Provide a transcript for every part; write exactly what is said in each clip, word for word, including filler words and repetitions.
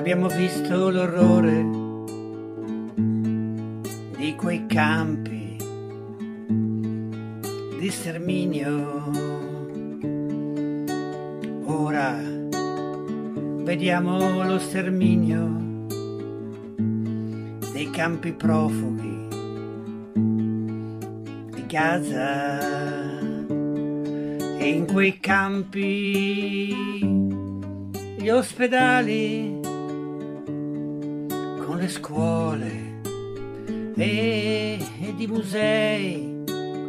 Abbiamo visto l'orrore di quei campi di sterminio. Ora vediamo lo sterminio dei campi profughi di Gaza. E in quei campi gli ospedali con le scuole e, ed i musei,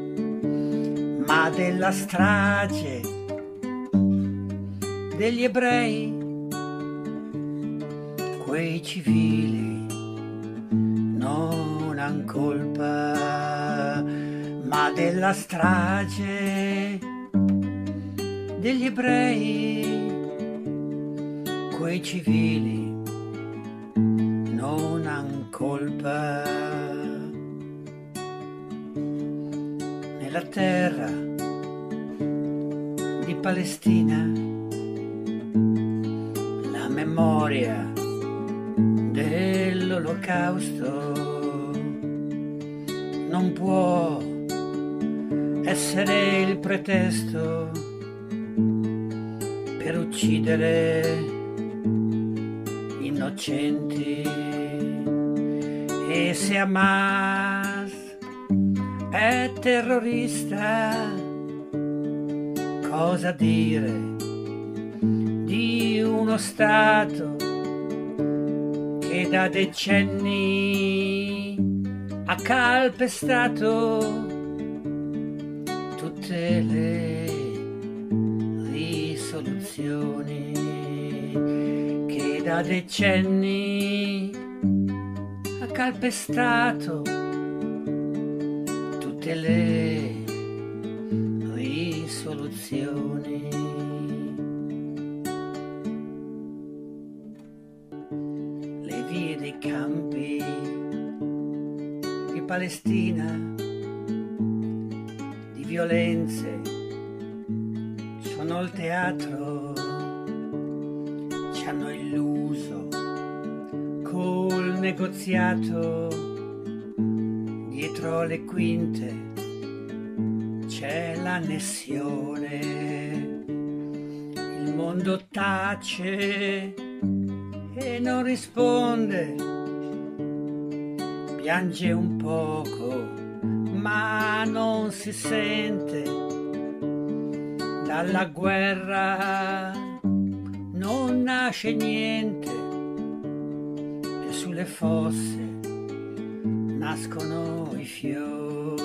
ma della strage degli ebrei, quei civili non han colpa, ma della strage degli ebrei, quei civili non han colpa. Nella terra di Palestina la memoria dell'olocausto non può essere il pretesto per uccidere innocenti. E se Hamas è terrorista, cosa dire di uno Stato che da decenni ha calpestato tutte le risoluzioni, che da decenni ha calpestato tutte le risoluzioni. Le vie dei campi di Palestina, di violenze, sono il teatro, ci hanno illuso col negoziato, dietro le quinte c'è l'annessione, il mondo tace e non risponde, piange un poco ma non si sente, dalla guerra non nasce niente e sulle fosse nascono i fiori.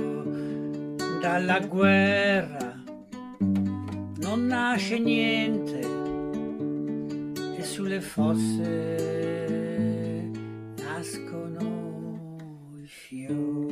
Dalla guerra non nasce niente e sulle fosse nascono i fiori.